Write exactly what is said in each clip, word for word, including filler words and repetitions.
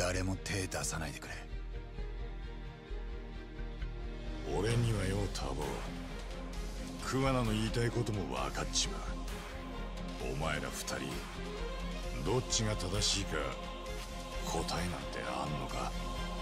誰も手出さないでくれ。 俺にはよ、タボ。桑名の言いたいことも分かっちまう。お前ら二人どっちが正しいか答えなんてあんのか？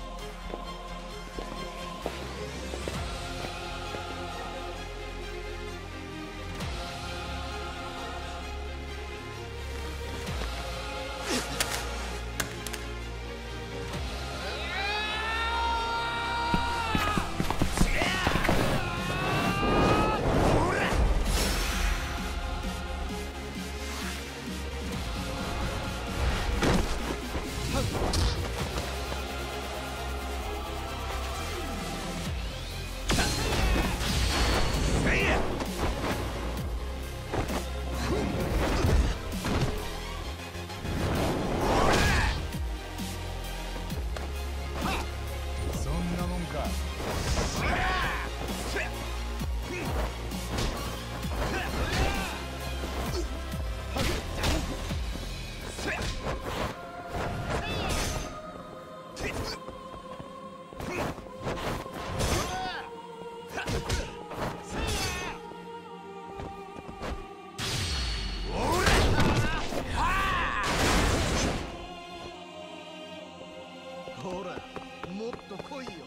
ほら、もっと来いよ。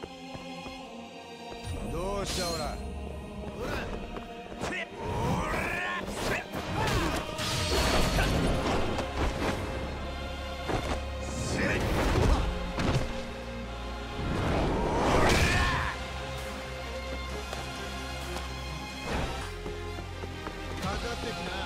どうしたオラ。ほら。かかってきな。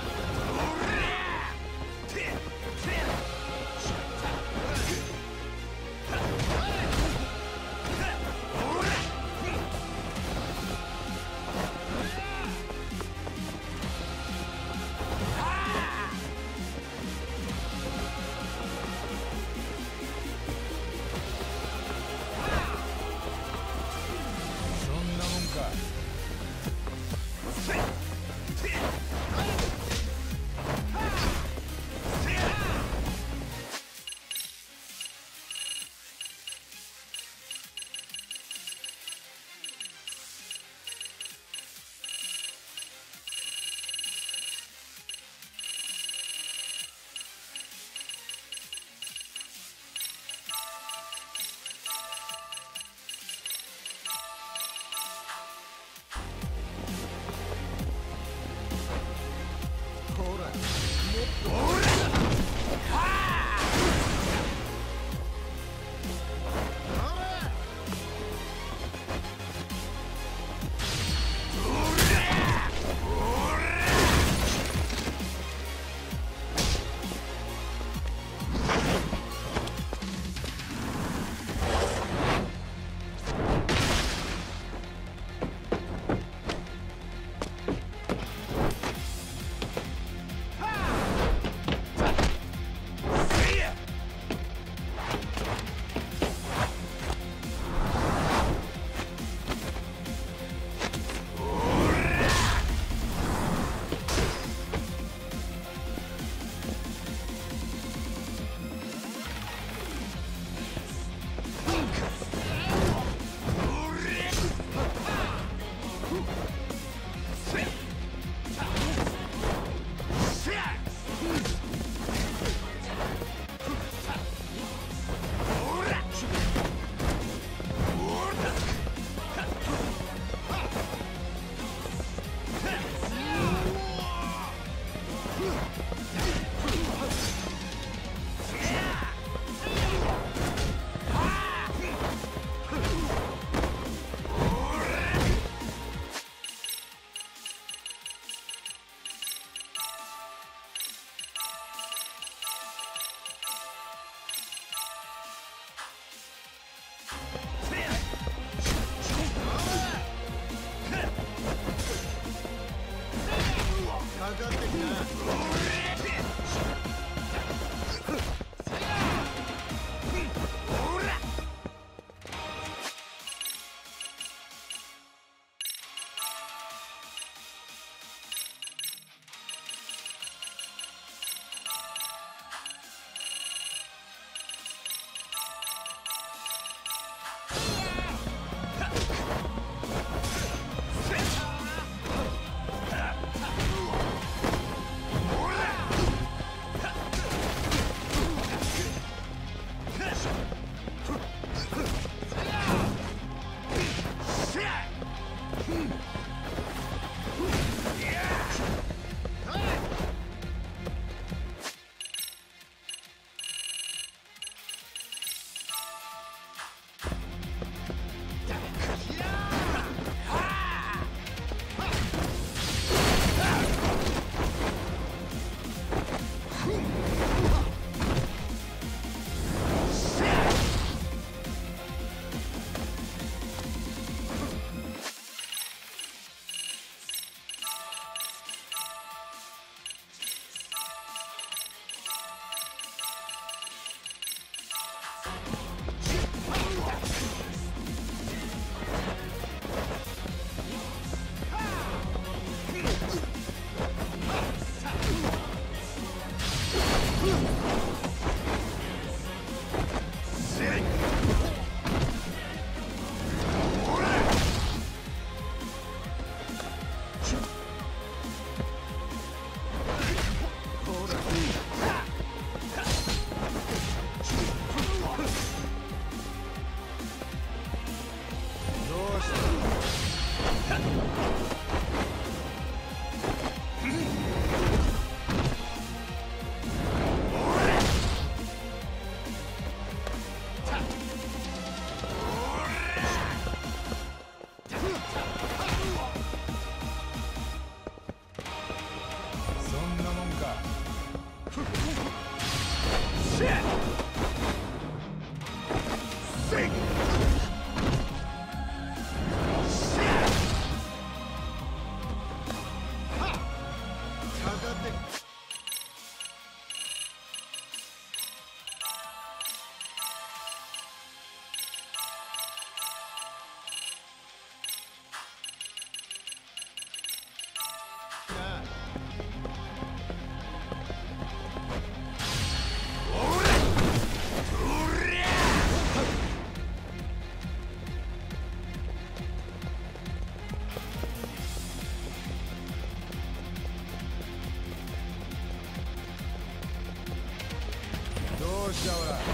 どうしたオラ。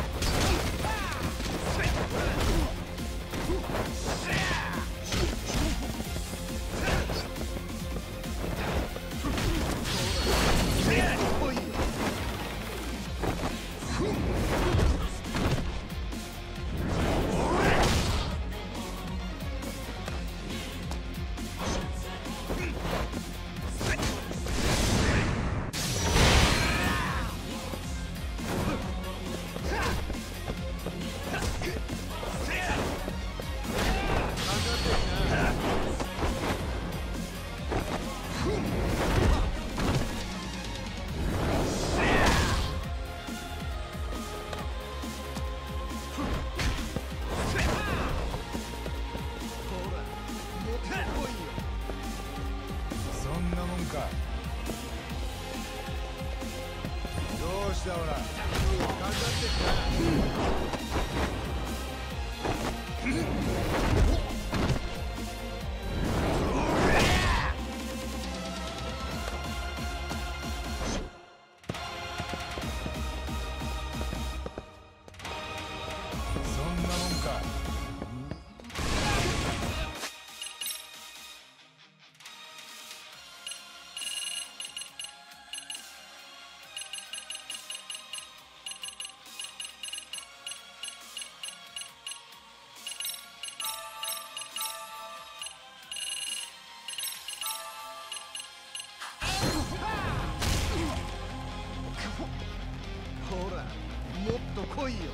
どうしたオラ。かかってきそんなもんか。ほら、もっと来いよ。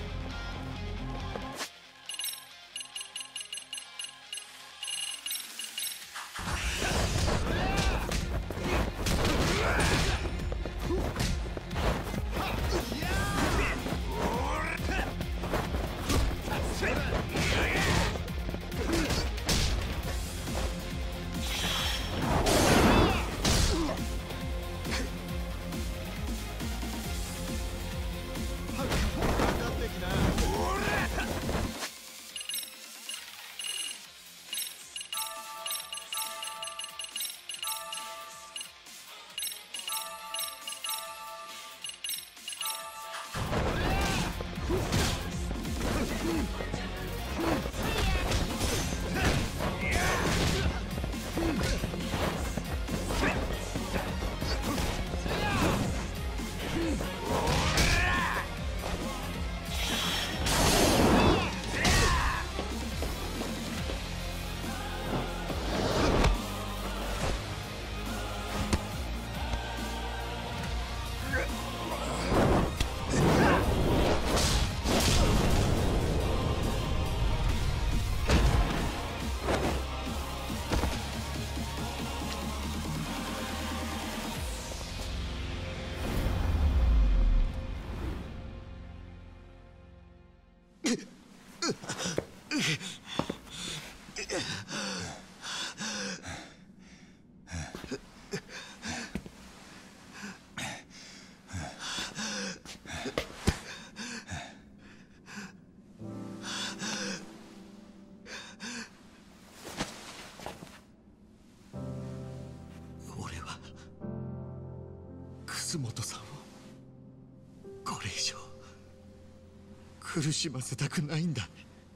楠本さんをこれ以上苦しませたくないんだ。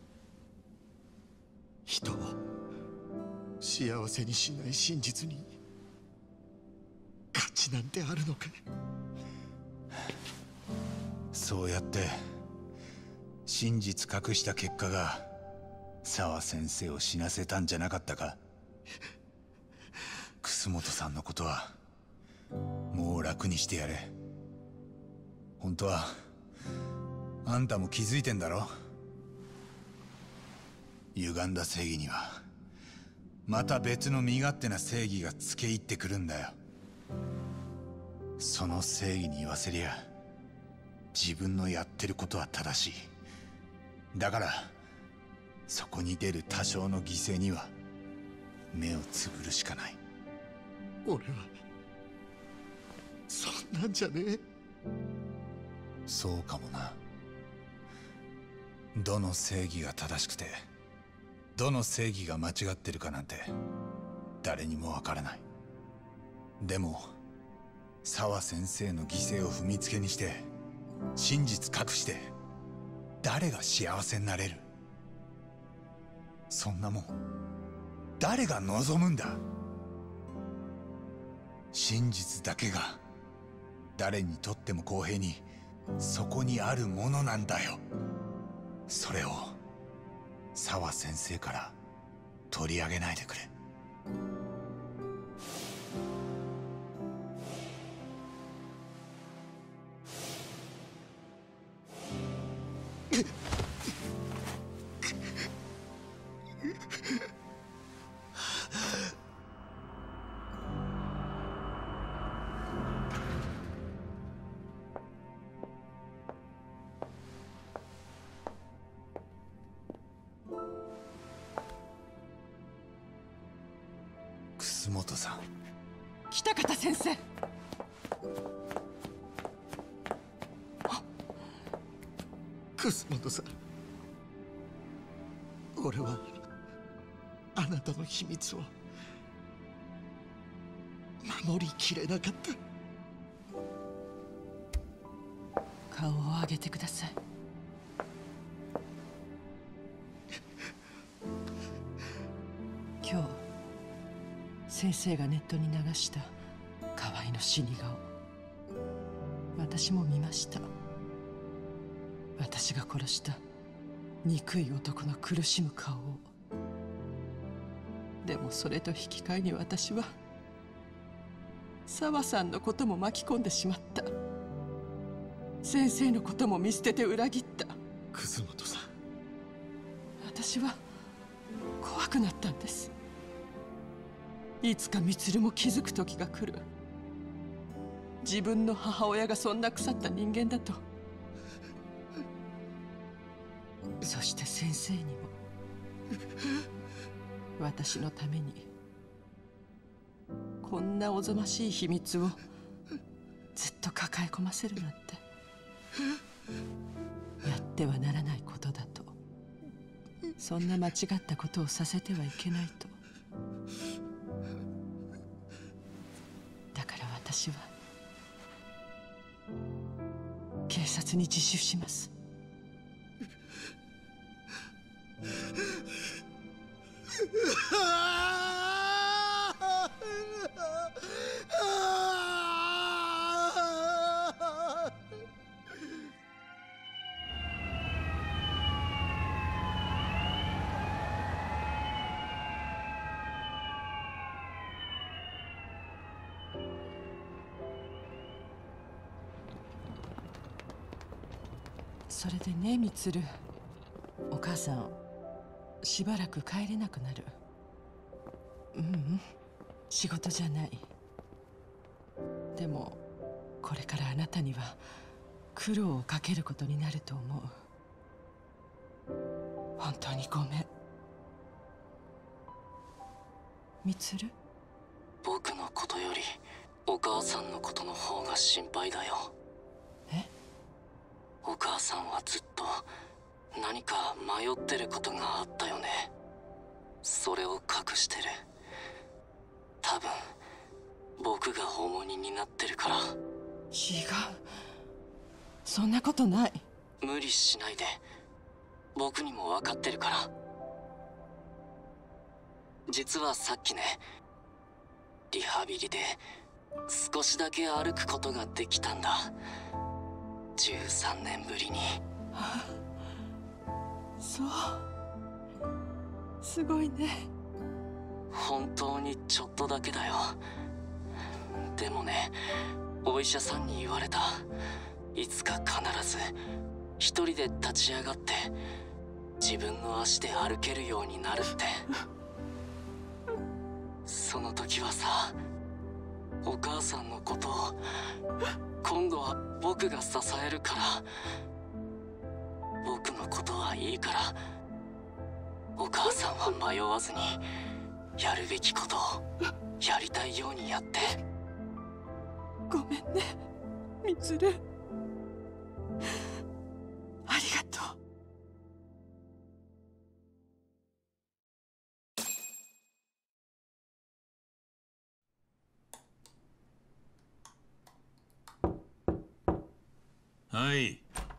人を幸せにしない真実に価値なんてあるのか。 そうやって真実隠した結果が沢先生を死なせたんじゃなかったか。楠本さんのことはもう楽にしてやれ。本当はあんたも気づいてんだろ。 歪んだ正義にはまた別の身勝手な正義がつけ入ってくるんだよ。その正義に言わせりゃ自分のやってることは正しい。だからそこに出る多少の犠牲には目をつぶるしかない。 俺はそんなんじゃねえ。 そうかもな。どの正義が正しくてどの正義が間違ってるかなんて誰にもわからない。でも沢先生の犠牲を踏みつけにして真実隠して誰が幸せになれる？そんなもん誰が望むんだ？真実だけが誰にとっても公平にそこにあるものなんだよ。それを沢先生から取り上げないでくれ。楠本さん。 北方先生。 楠本さん、俺はあなたの秘密を守りきれなかった。 顔を上げてください。今日先生がネットに流した河合の死に顔、私も見ました。私が殺した憎い男の苦しむ顔を。でもそれと引き換えに私は沢さんのことも巻き込んでしまった。先生のことも見捨てて裏切った。 楠本さん、 私は怖くなったんです。いつか充も気づく時が来る。自分の母親がそんな腐った人間だと。そして先生にも私のためにこんなおぞましい秘密をずっと抱え込ませるなんてやってはならないことだと。そんな間違ったことをさせてはいけないと。だから私は警察に自首します。それでね、充、お母さんしばらく帰れなくなる。ううん、仕事じゃない。でもこれからあなたには苦労をかけることになると思う。本当にごめん。充、 僕のことよりお母さんのことの方が心配だよ。 え？ お母さんはずっと何か迷ってることがあったよね。それを隠してる。多分僕が重荷になってるから。 違う、そんなことない。 無理しないで。僕にも分かってるから。実はさっきね、リハビリで少しだけ歩くことができたんだ。じゅうさんねんぶりに。 はあ、そう、すごいね。 本当にちょっとだけだよ。でもね、お医者さんに言われた。いつか必ず一人で立ち上がって自分の足で歩けるようになるって。その時はさ、お母さんのことを今度は僕が支えるから、僕のことはいいから、お母さんは迷わずにやるべきことをやりたいようにやって。 ごめんね、みつる。ありがとう。 はい。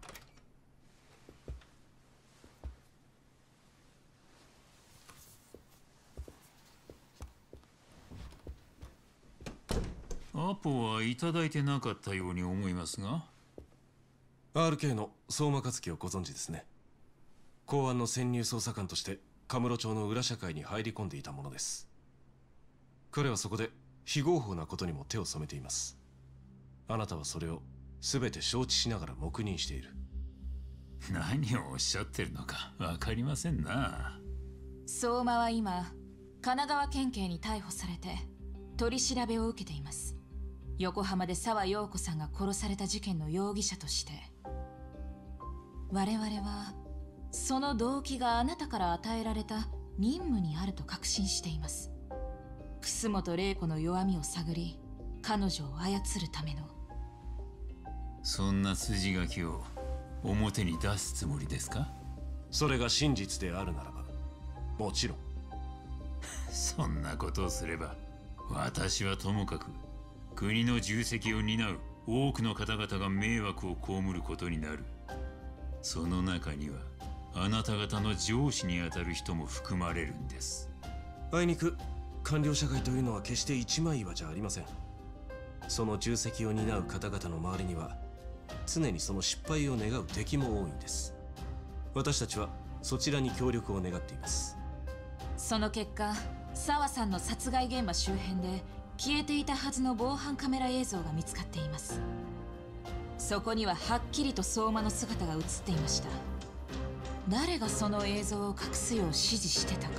アポはいただいてなかったように思いますが。 アールケー の相馬克樹をご存知ですね。公安の潜入捜査官としてカムロ町の裏社会に入り込んでいたものです。彼はそこで非合法なことにも手を染めています。あなたはそれを全て承知しながら黙認している。 何をおっしゃってるのか分かりませんな。 相馬は今神奈川県警に逮捕されて取り調べを受けています。横浜で沢陽子さんが殺された事件の容疑者として。我々はその動機があなたから与えられた任務にあると確信しています。楠本玲子の弱みを探り彼女を操るための。 そんな筋書きを表に出すつもりですか？ それが真実であるならばもちろん。 そんなことをすれば私はともかく国の重責を担う多くの方々が迷惑を被ることになる。その中にはあなた方の上司にあたる人も含まれるんです。 あいにく官僚社会というのは決して一枚岩じゃありません。その重責を担う方々の周りには常にその失敗を願う敵も多いんです。私たちはそちらに協力を願っています。 その結果、沢さんの殺害現場周辺で消えていたはずの防犯カメラ映像が見つかっています。そこにははっきりと相馬の姿が映っていました。誰がその映像を隠すよう指示してたか。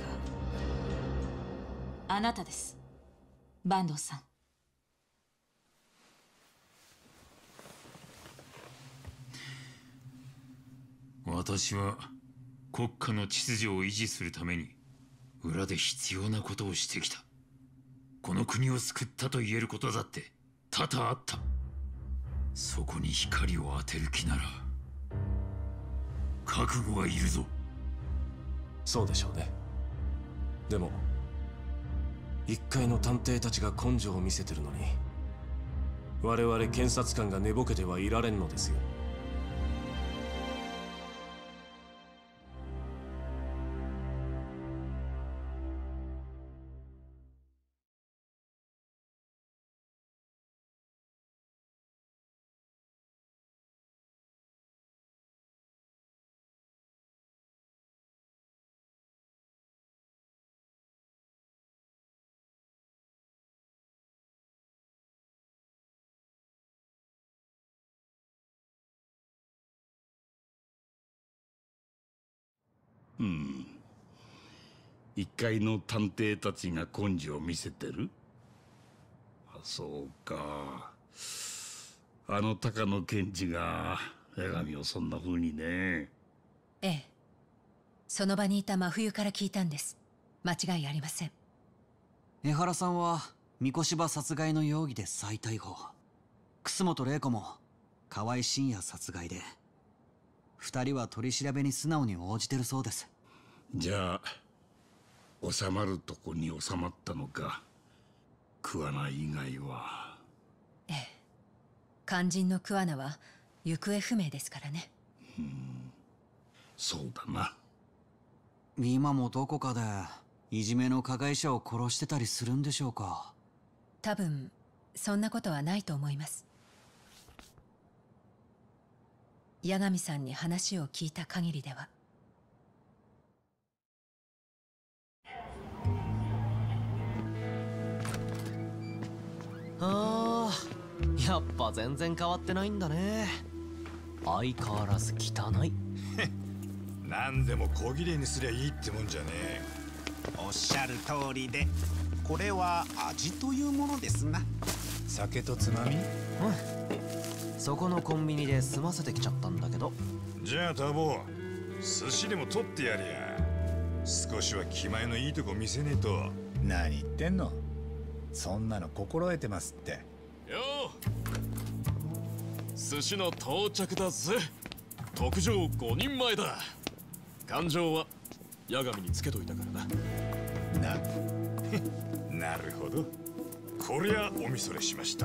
あなたです、坂東さん。 私は国家の秩序を維持するために裏で必要なことをしてきた。この国を救ったと言えることだって多々あった。そこに光を当てる気なら覚悟はいるぞ。 そうでしょうね。でも一介の探偵たちが根性を見せてるのに我々検察官が寝ぼけてはいられんのですよ。 うん。一介の探偵たちが根性を見せてる？あ、そうか。あの高野検事が江上をそんな風にね。 ええ。その場にいた真冬から聞いたんです。間違いありません。 江原さんは三越場殺害の容疑で再逮捕。楠本玲子も河合真也殺害で、二人は取り調べに素直に応じてるそうです。 じゃあ収まるとこに収まったのか。桑名以外は。 ええ。肝心の桑名は行方不明ですからね。 うん、そうだな。 今もどこかでいじめの加害者を殺してたりするんでしょうか。 多分そんなことはないと思います。八神さんに話を聞いた限りでは。 あー、やっぱ全然変わってないんだね。相変わらず汚い。 何でも小切れにすりゃいいってもんじゃねえ。 おっしゃる通りで、これは味というものですな。 酒とつまみ？うん、 そこのコンビニで済ませてきちゃったんだけど。 じゃあタボ、寿司でも取ってやれや。少しは気前のいいとこ見せねえと。 何言ってんの。そんなの心得てますって。 よう、寿司の到着だぜ。特上ごにんまえだ。勘定は八神につけといたからな。 ななるほど、こりゃおみそれしました。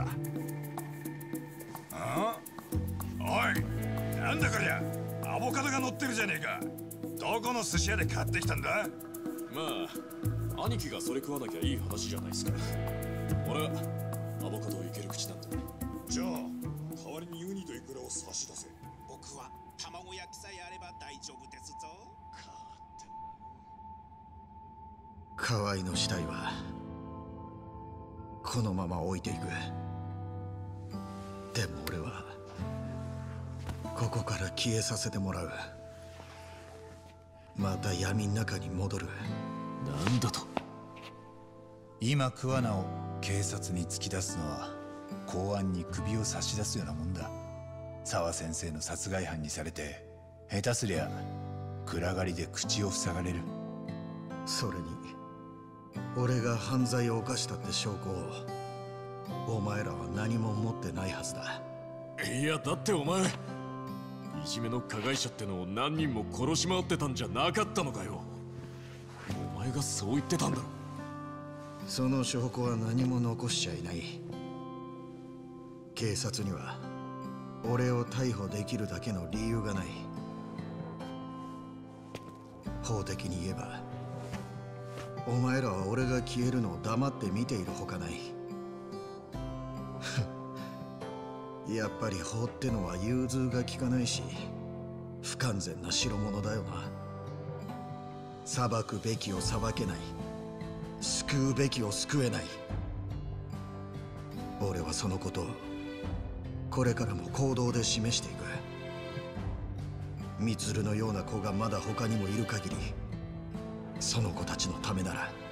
あ、おい、なんだこりゃ。アボカドが乗ってるじゃねえか。どこの寿司屋で買ってきたんだ。 まあ兄貴がそれ食わなきゃいい話じゃないですか。俺はアボカドをいける口なんだ。 じゃあ代わりにウニとイクラを差し出せ。 僕は卵焼きさえあれば大丈夫ですぞ。 河合の死体はこのまま置いていく。でも俺はここから消えさせてもらう。また闇の中に戻る。 なんだと。 今桑名を警察に突き出すのは公安に首を差し出すようなもんだ。沢先生の殺害犯にされて下手すりゃ暗がりで口を塞がれる。 それに俺が犯罪を犯したって証拠をお前らは何も持ってないはずだ。 いやだってお前、いじめの加害者ってのを何人も殺し回ってたんじゃなかったのかよ。お前がそう言ってたんだろ。 その証拠は何も残しちゃいない。警察には俺を逮捕できるだけの理由がない。法的に言えばお前らは俺が消えるのを黙って見ているほかない。やっぱり法ってのは融通が利かないし不完全な代物だよな。裁くべきを裁けない、救うべきを救えない。俺はそのことをこれからも行動で示していく。充のような子がまだ他にもいる限り、その子たちのためなら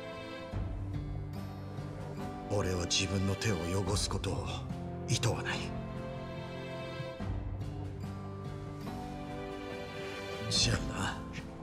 俺は自分の手を汚すことをいとわない。じゃあな。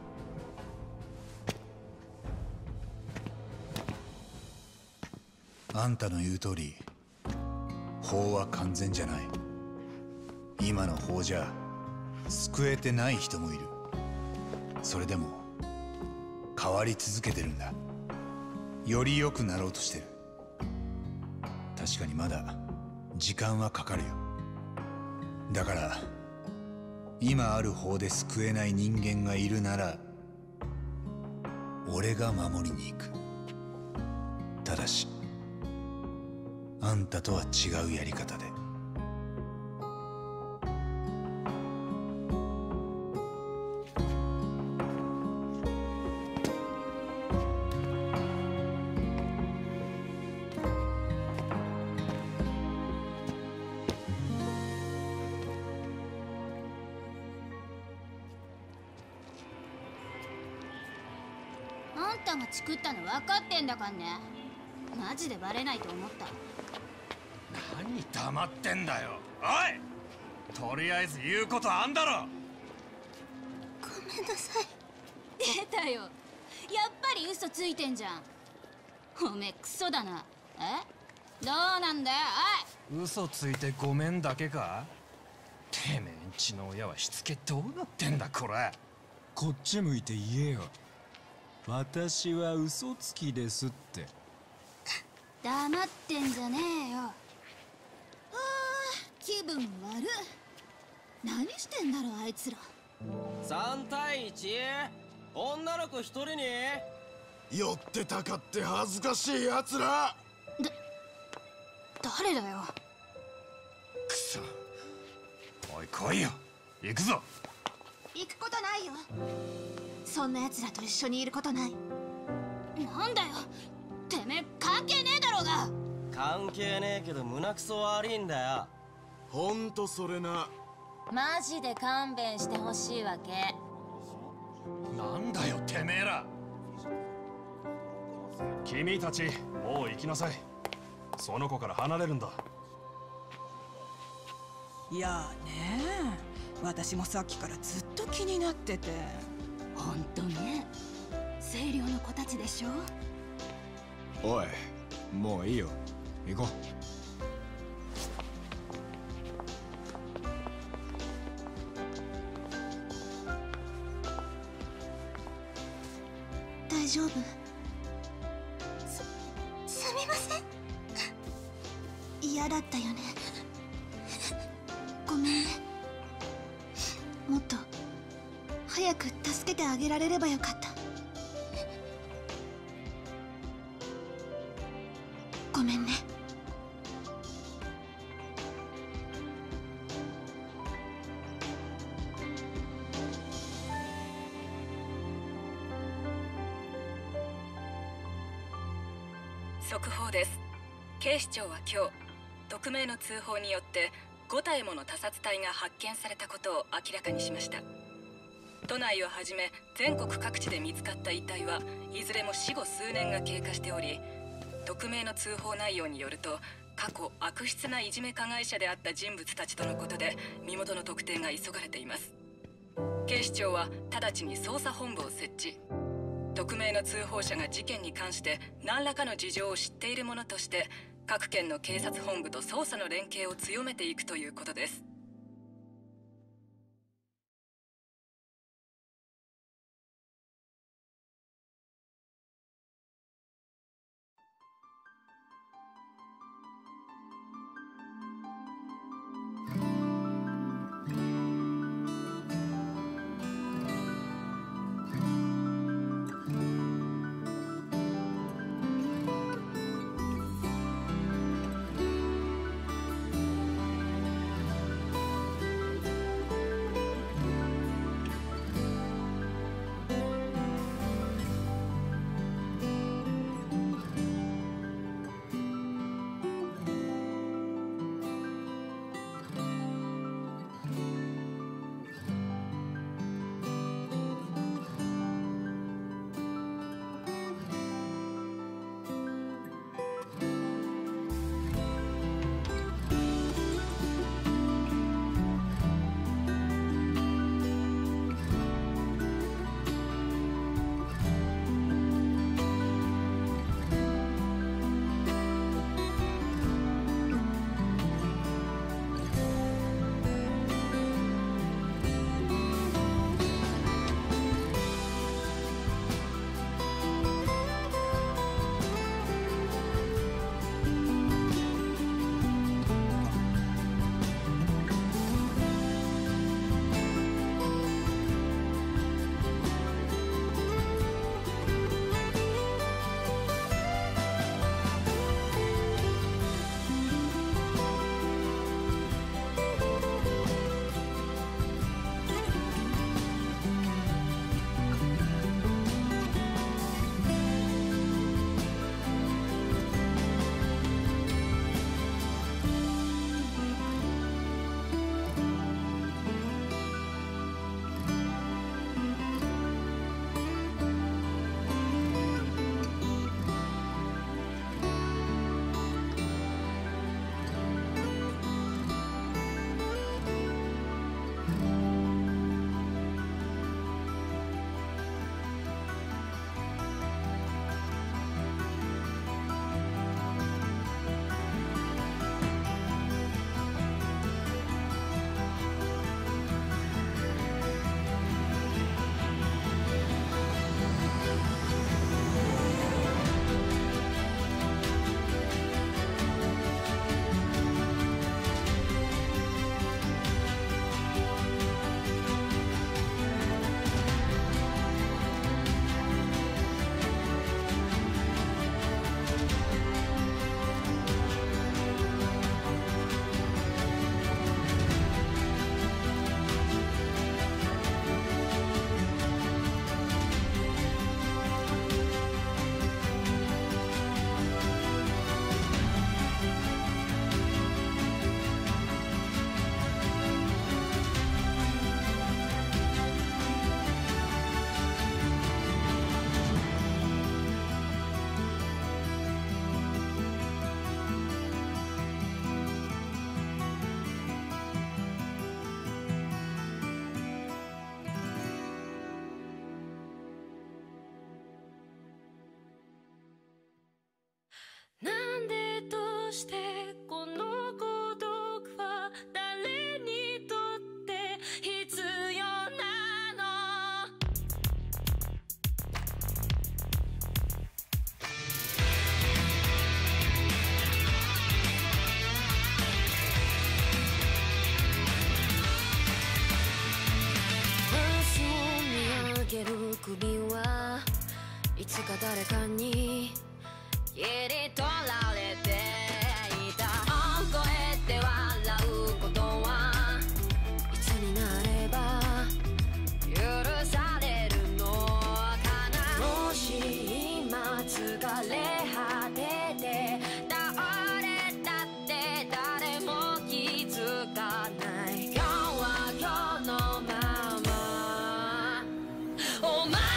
あんたの言う通り法は完全じゃない。今の法じゃ救えてない人もいる。それでも変わり続けてるんだ。より良くなろうとしてる。確かにまだ時間はかかるよ。だから今ある法で救えない人間がいるなら俺が守りに行く。ただしあんたとは違うやり方で。 あんたが作ったの分かってんだかんね。マジでバレないと思った。 何黙ってんだよ。おい、とりあえず言うことあんだろ。 ごめんなさい。出たよ、やっぱり嘘ついてんじゃん。おめえクソだな。え、どうなんだよ。 おい、嘘ついてごめんだけか。てめえんちの親はしつけどうなってんだこれ。 こっち向いて言えよ。私は嘘つきですって。 黙ってんじゃねえよ。あー、気分悪い。何してんだろあいつら。 さんたいいち、女の子一人に。 寄ってたかって恥ずかしいやつら。だ誰だよ。 くそ。おい来いよ、行くぞ。 行くことないよ。そんな奴らと一緒にいることない。なんだよ、てめえ関係ねえだろうが。 関係ねえけど胸くそ悪いんだよ。 ほんとそれな。 マジで勘弁してほしいわけ。 てめえら。君たちもう行きなさい。その子から離れるんだ。 いやねえ、私もさっきからずっと気になってて。 ほんとね、清涼の子たちでしょ。 おい、もういいよ、行こう。 大丈夫？す、すみません。嫌だったよね。ごめんね。もっと早く助けてあげられればよかった。ごめんね。 速報です。警視庁は今日、匿名の通報によってご体もの他殺体が発見されたことを明らかにしました。都内をはじめ全国各地で見つかった遺体はいずれも死後数年が経過しており、匿名の通報内容によると、過去悪質ないじめ加害者であった人物たちとのことで身元の特定が急がれています。警視庁は直ちに捜査本部を設置。匿名の通報者が事件に関して何らかの事情を知っているものとして各県の警察本部と捜査の連携を強めていくということです。 してこの孤独は誰にとって必要なの？明日を見上げる首はいつか誰かに切り取られていた。大声で笑うことはいつになれば許されるのかな。もし今疲れ果てて倒れたって誰も気づかない。今日は今日のままお前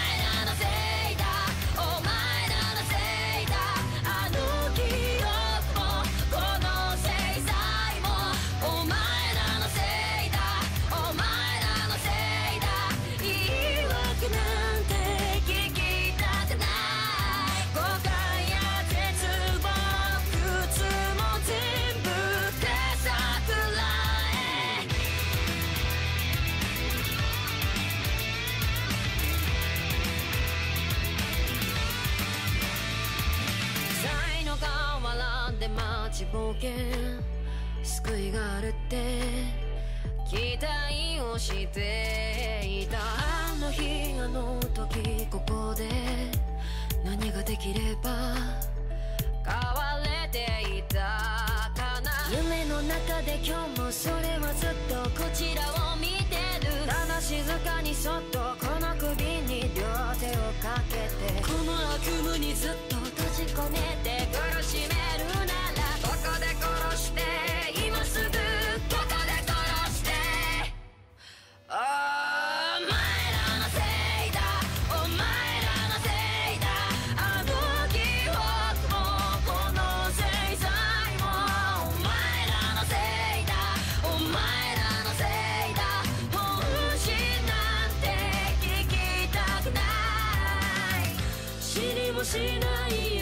冒険救いがあるって期待をしていた。あの日あの時ここで何ができれば変われていたかな。夢の中で今日もそれはずっとこちらを見てる。ただ静かにそっとこの首に両手をかけてこの悪夢にずっと閉じ込めて苦しめるならここで殺して今すぐここで殺してお前らのせいだお前らのせいだ。あの記憶もこの制裁もお前らのせいだお前らのせいだ。本心なんて聞きたくない。知りもしない